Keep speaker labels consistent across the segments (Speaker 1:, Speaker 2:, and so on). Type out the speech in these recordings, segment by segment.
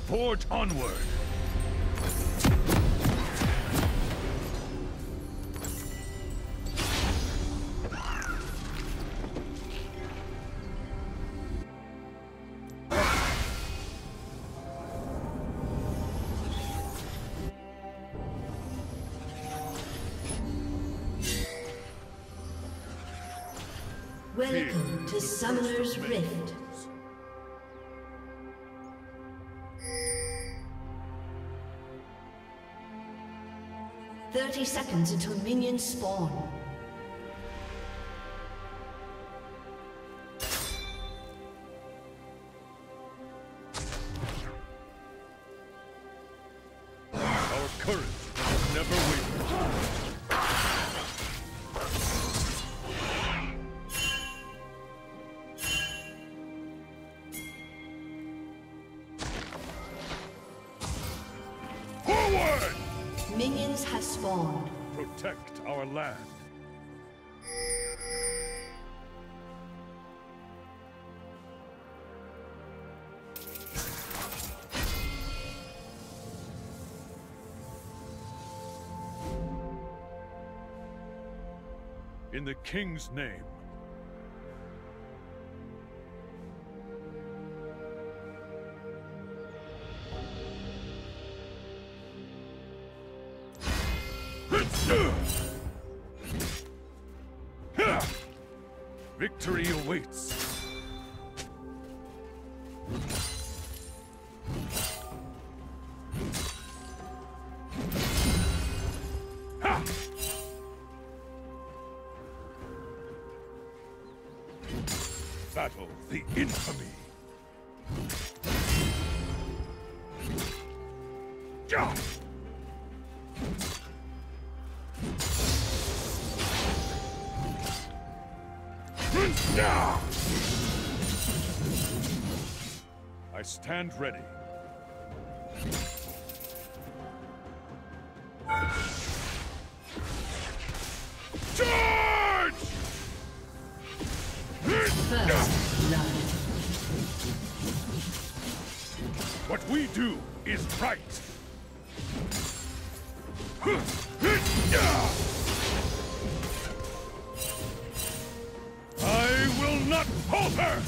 Speaker 1: Forge onward!
Speaker 2: Welcome to Summoner's Rift. "30 seconds until minions spawn.
Speaker 1: Our courage has never wavered. Forward!
Speaker 2: Minions have spawned.
Speaker 1: Protect our land. In the King's name. Victory awaits. Ha! Battle the infamy. Ja! I stand ready. Charge!
Speaker 2: First blood.
Speaker 1: What we do is right. I will not falter!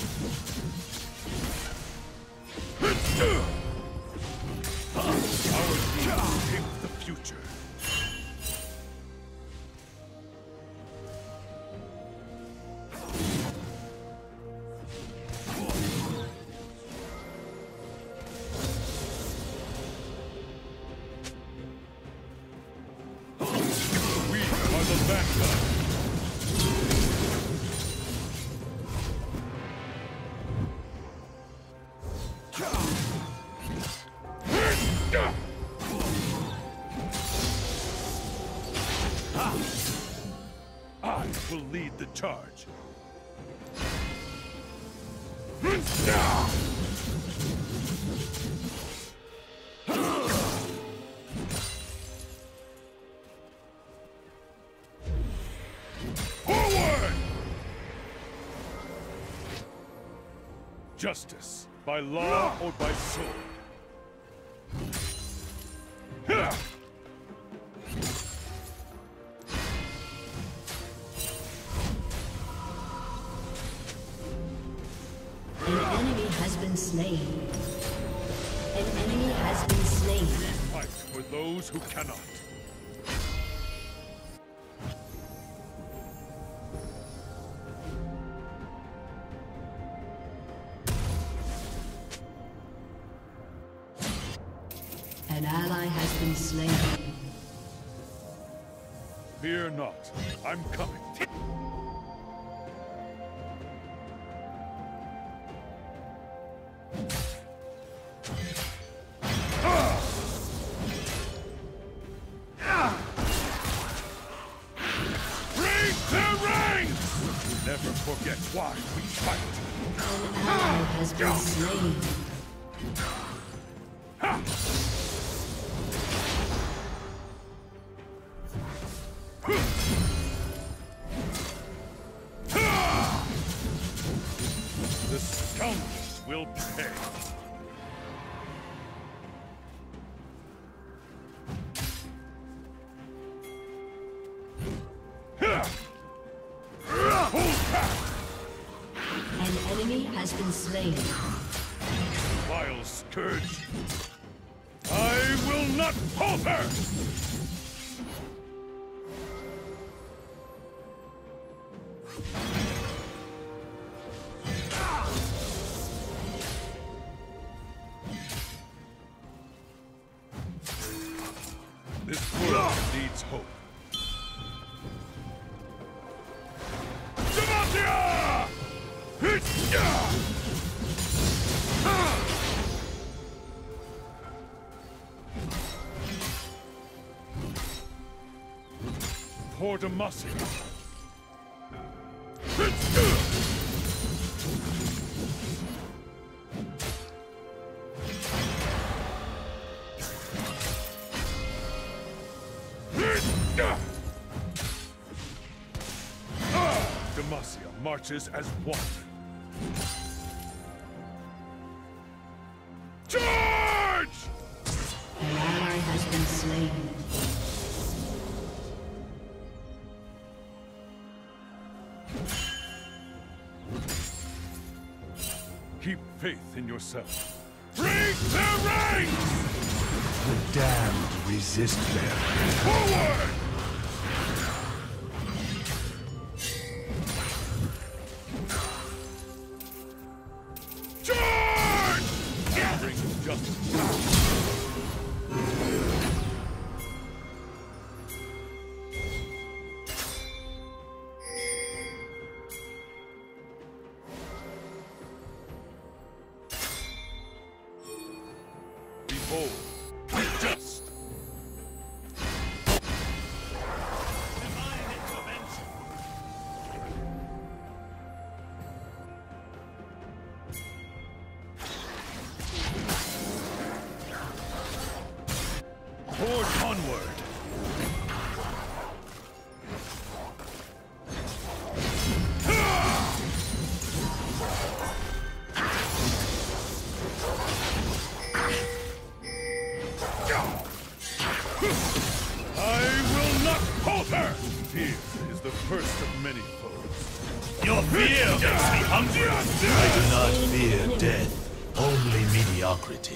Speaker 1: Our team shapes the future. We are the vanguard. I will lead the charge. Forward! Justice, by law or by sword.
Speaker 2: An enemy has been slain. An enemy has been slain.
Speaker 1: Fight for those who cannot.
Speaker 2: An ally has been slain.
Speaker 1: Fear not, I'm coming. Never forget why we fight.
Speaker 2: An ally has been slain.
Speaker 1: The scoundrels will pay.
Speaker 2: enemy has been slain.
Speaker 1: Vile scourge. I will not falter! This world needs hope. Demacia! Poor Demacia. Demacia marches as one. Charge!
Speaker 2: An ally has been slain.
Speaker 1: Keep faith in yourself. Break their ranks!
Speaker 3: The damned resist them.
Speaker 1: Forward! Charge! Bring justice. Behold, be just. Forge onward. I will not falter! Fear is the first of many foes.
Speaker 3: Your fear makes me hungry. I do not fear death, only mediocrity.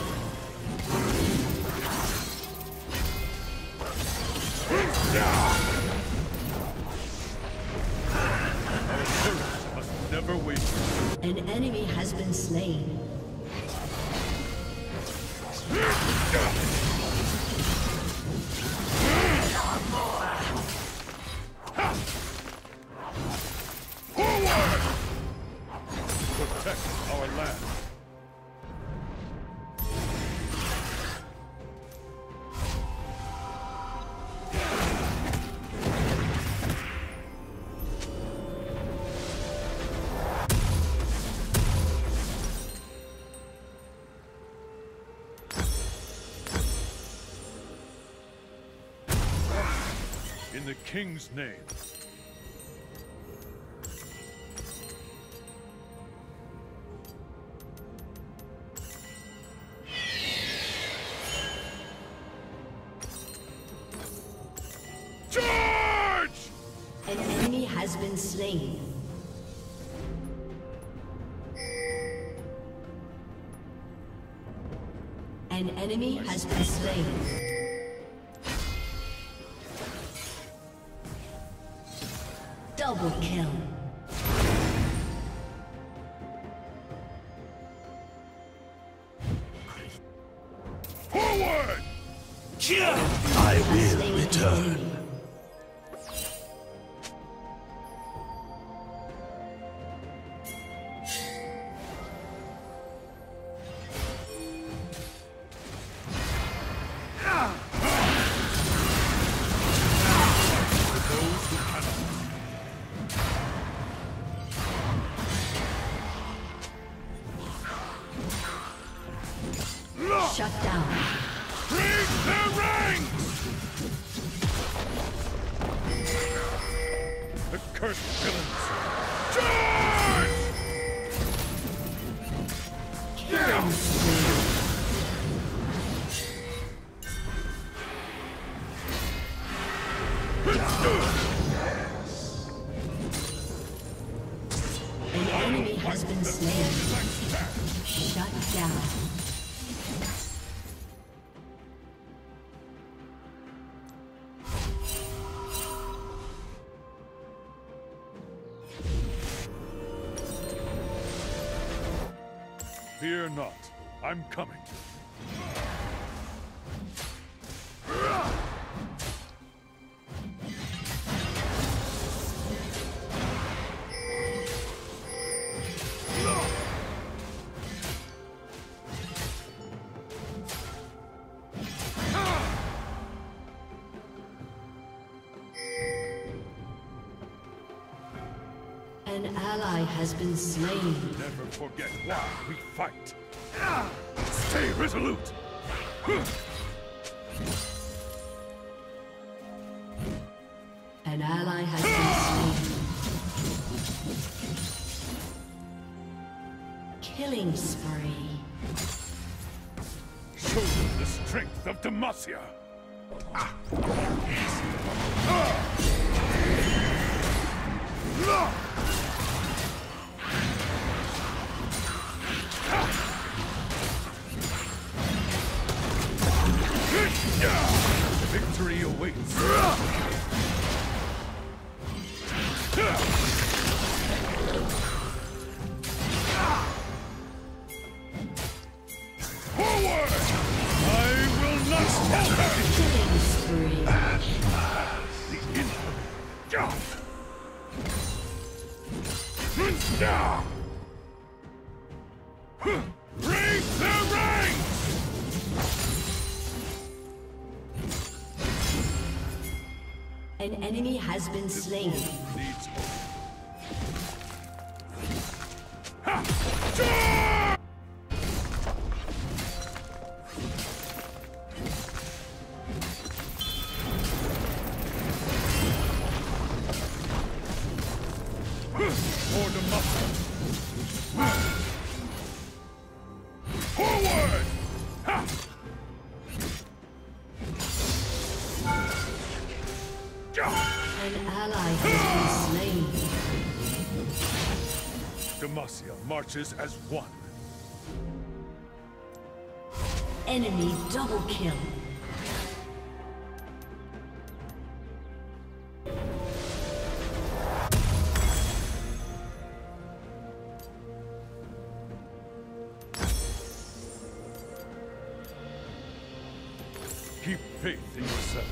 Speaker 1: Our courage must never waver.
Speaker 2: An enemy has been slain.
Speaker 1: Forward! Protect our land. In the king's name. Charge!
Speaker 2: An enemy has been slain. An enemy has been slain. Double kill.
Speaker 1: Forward!
Speaker 3: I will return.
Speaker 2: Shut down.
Speaker 1: Break their ranks! The cursed villains! Charge!
Speaker 2: Killing spree. An enemy has been slain. Shut down.
Speaker 1: Fear not, I'm coming.
Speaker 2: An ally has been slain.
Speaker 1: Never forget why we fight. Stay resolute.
Speaker 2: An ally has been slain. Killing spree.
Speaker 1: Show them the strength of Demacia. Victory awaits. Forward! I will not falter!
Speaker 2: Killing spree.
Speaker 1: The infamy. Raise the ranks!
Speaker 2: An enemy has been slain.
Speaker 1: Needs hope. For Demacia. Forward!
Speaker 2: An ally has been slain.
Speaker 1: Demacia marches as one.
Speaker 2: Enemy double kill.
Speaker 1: Keep faith in yourself.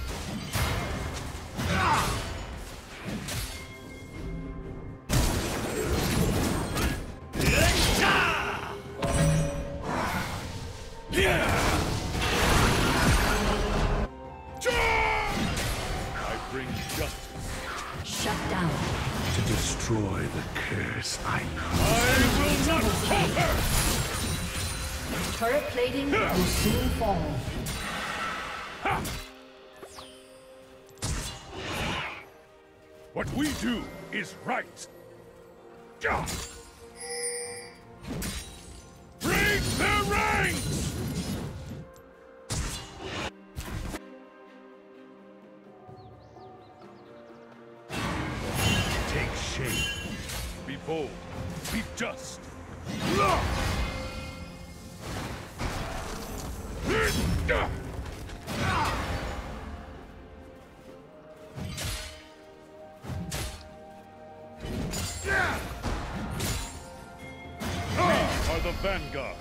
Speaker 1: I bring justice.
Speaker 2: Shut down.
Speaker 3: To destroy the curse I
Speaker 1: I will not falter!
Speaker 2: Turret plating will soon fall.
Speaker 1: What we do is right. Break the ranks! Take shape. Be bold. Be just. Are the vanguard.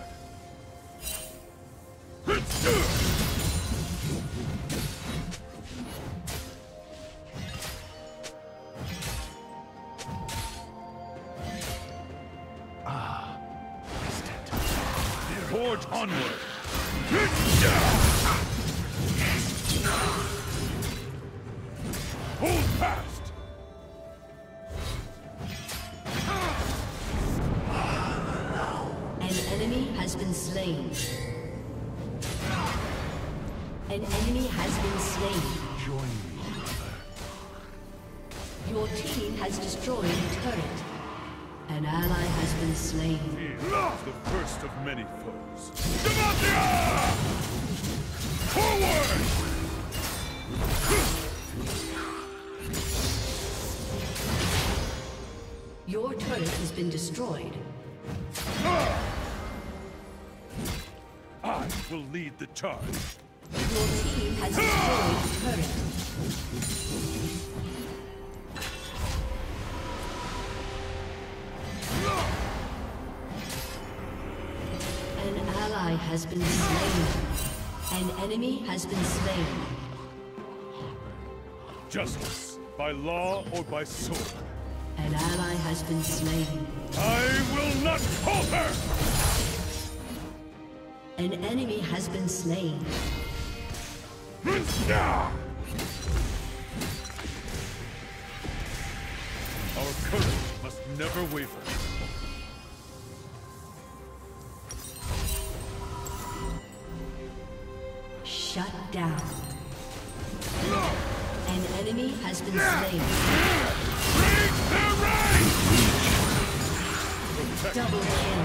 Speaker 1: Forge onward. Hold fast.
Speaker 2: An enemy has been slain. An enemy has been slain.
Speaker 3: join me, brother.
Speaker 2: Your team has destroyed a turret. An ally has been slain.
Speaker 1: Fear is the first of many foes. Demacia! Forward!
Speaker 2: Your turret has been destroyed.
Speaker 1: I will lead the charge.
Speaker 2: Your team has destroyed a turret. An ally has been slain. An enemy has been slain.
Speaker 1: Justice, by law or by sword.
Speaker 2: An ally has been slain.
Speaker 1: I will not falter!
Speaker 2: An enemy has been slain.
Speaker 1: Our courage must never waver.
Speaker 2: Shut down. An enemy has been slain.
Speaker 1: Break their ranks!
Speaker 2: Double kill.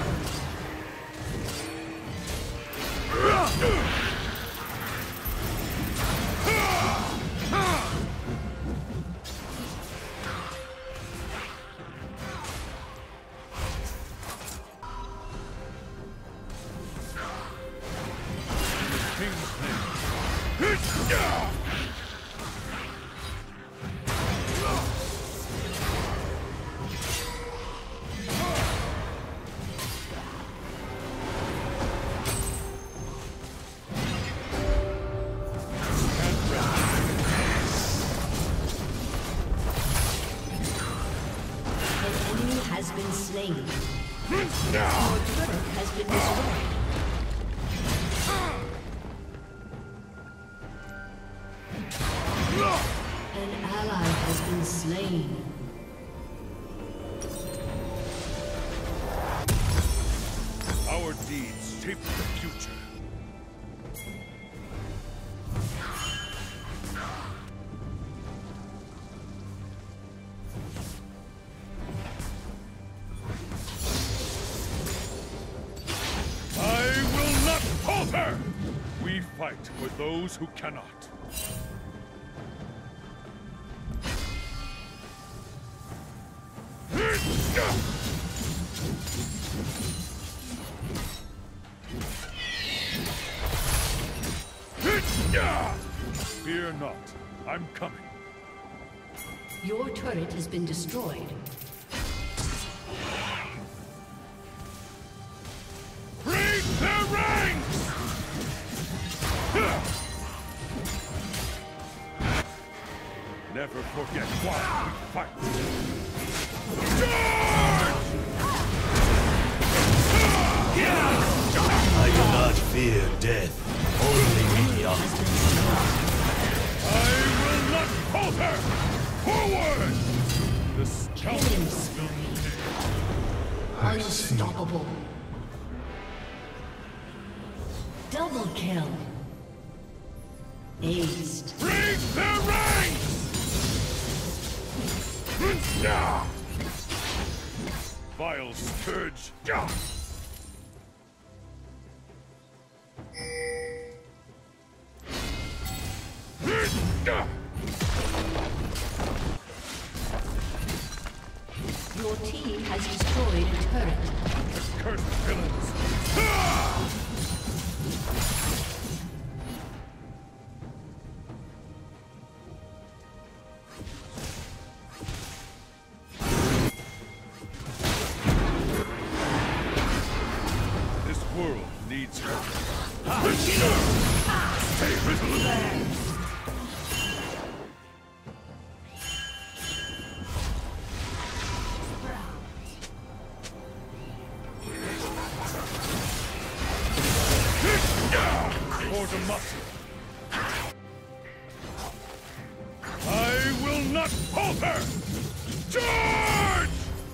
Speaker 2: Has been slain. Your turret has been destroyed. An ally has been slain.
Speaker 1: Our deeds shape the future. We fight for those who cannot. Fear not, I'm coming.
Speaker 2: Your turret has been destroyed.
Speaker 1: Break their ranks! Never forget why we fight.
Speaker 3: I do not fear death, only mediocrity.
Speaker 1: I will not falter! Forward! The
Speaker 2: Killing spree. Unstoppable. Double kill. Aced.
Speaker 1: Break their ranks! Vile scourge!
Speaker 2: Your team has destroyed a turret.
Speaker 1: Cursed villains! This world needs her. Stay resolute! I will not falter! Charge!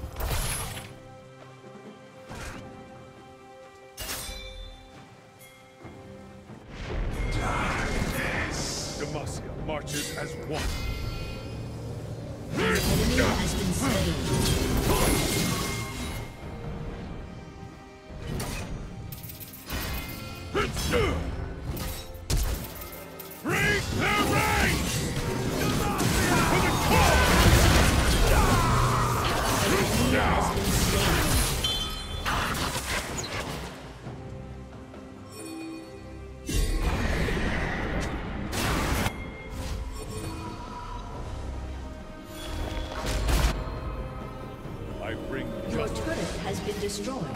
Speaker 1: Darkness. Demacia marches as one.
Speaker 2: The enemy has been slain.
Speaker 1: Break their ranks! For the cause!
Speaker 2: An enemy has been slain.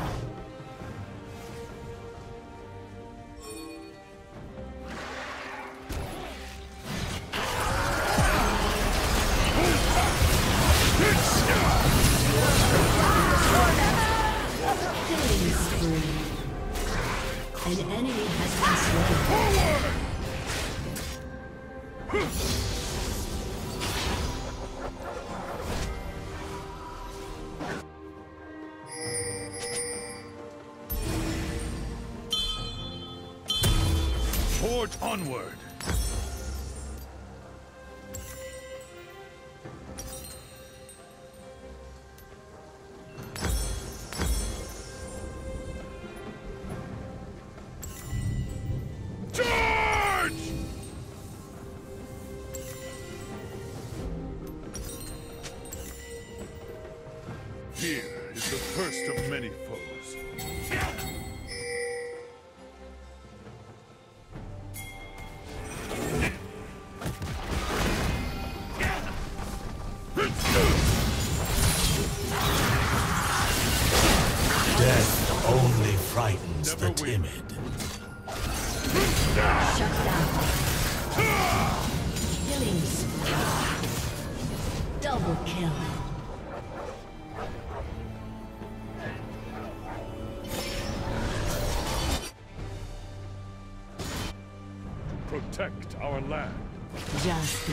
Speaker 2: An enemy has been slain.
Speaker 1: Forge onward. Fear is the first of many foes.
Speaker 3: Death only frightens the timid.
Speaker 2: Shut down. Killing spree. Double kill.
Speaker 1: Protect our land.
Speaker 2: Just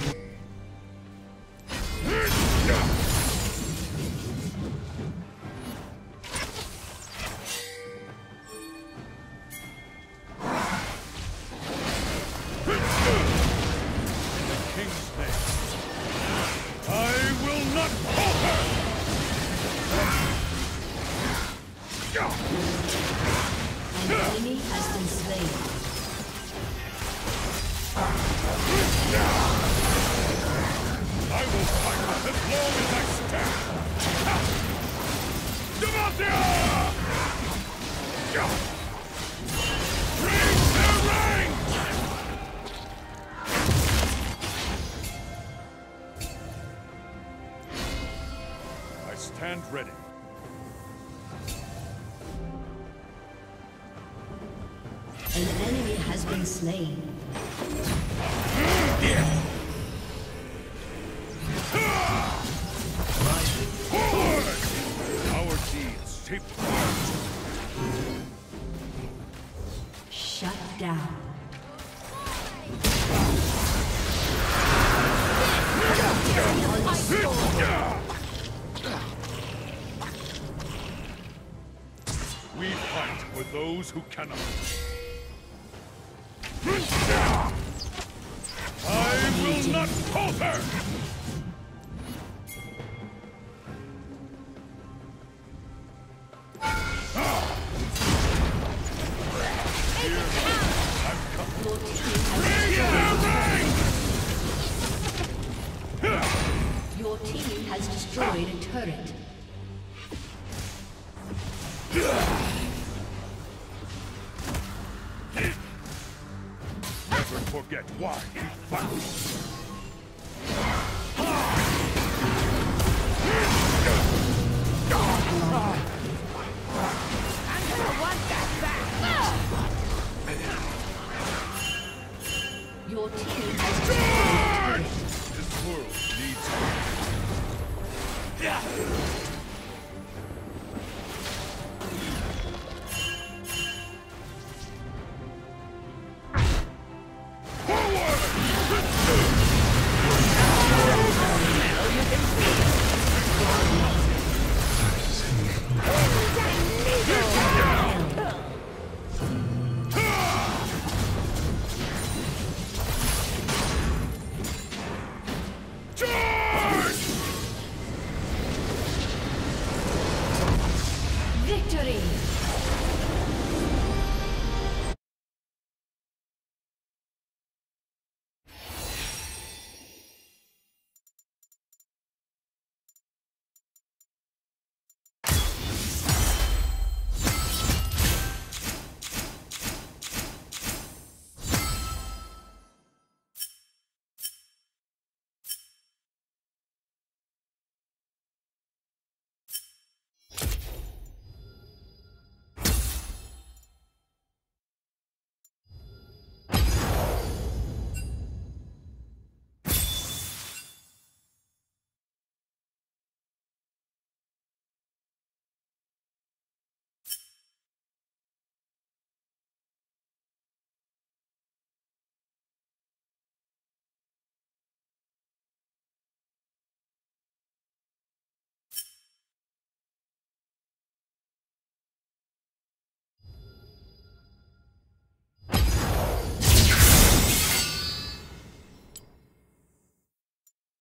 Speaker 2: an enemy has been slain.
Speaker 1: I will fight as long as I stand! Demacia! Bring their ranks! I stand ready.
Speaker 2: An enemy has been slain.
Speaker 1: Our deeds shape the world.
Speaker 2: Shut down.
Speaker 1: We fight for those who cannot. I will not falter!
Speaker 2: Your team has destroyed a turret.
Speaker 1: Never forget why we fight.
Speaker 4: I'm gonna want that back!
Speaker 2: Your team has destroyed.
Speaker 1: This world needs
Speaker 2: Victory!